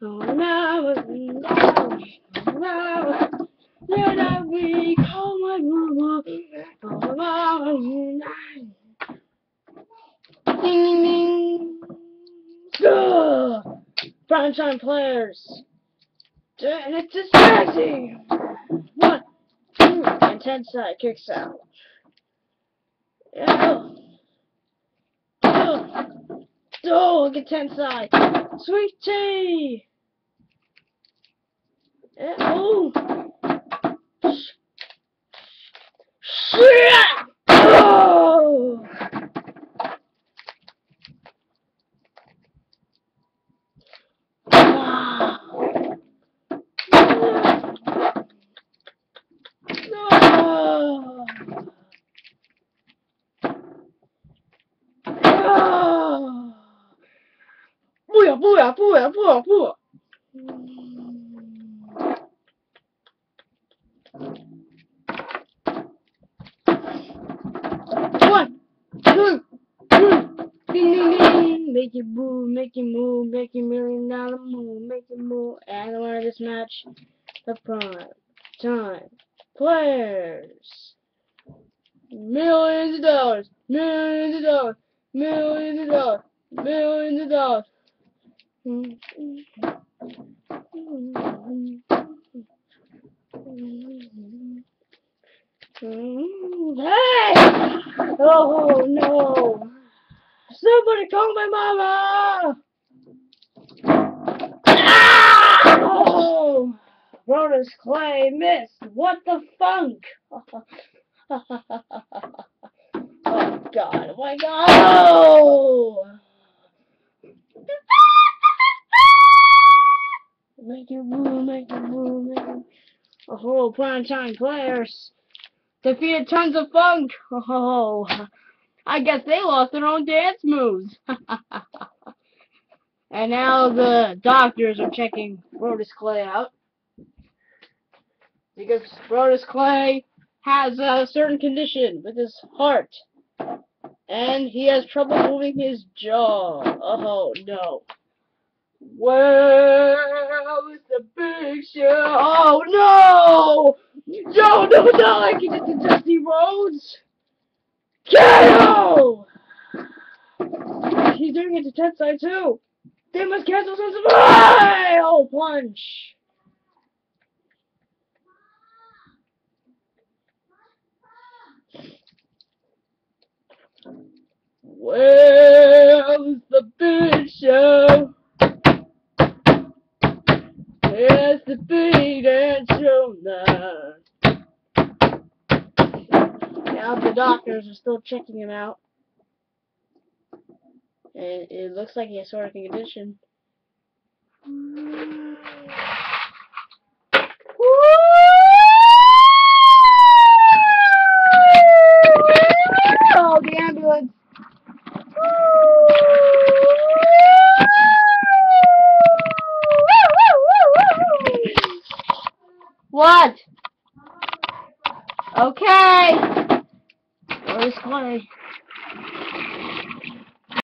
Oh no, did I recall my mama? Oh no, ding ding ding. Primetime players. And it's distracting. 1, 2, and 10 side kicks out. Yeah. Oh, get 10 side. Sweet tea. Yeah. Oh. Shit. Oh. Wow. Oh. Oh. Booyah, booyah, booyah, booyah, booyah. One, two, three. Ding, ding, ding. Make it move, make it move, make it $1,000,000 move, make it move. And the winner of this match, the prime time players. Millions of dollars, millions of dollars, millions of dollars, millions of dollars. Hey! Oh no! Somebody call my mama! Ah! Oh! Brodus Clay missed. What the funk? Oh God! Oh my God! Oh! Make it move! Make it move! Make it. Oh, primetime players defeated tons of funk. Oh, I guess they lost their own dance moves. And now the doctors are checking Brodus Clay out. Because Brodus Clay has a certain condition with his heart. And he has trouble moving his jaw. Oh no. Well, it's a big show. Oh no! No, no, not like he did to Dusty Rhodes! KO! He's doing it to 10 side too! They must cancel some surprise! Oh, punch! Well, it's the big show. It's the big and show now. Now the doctors are still checking him out. And it looks like he has sort of a condition. Oh, the ambulance. What? Okay. Brodus Clay.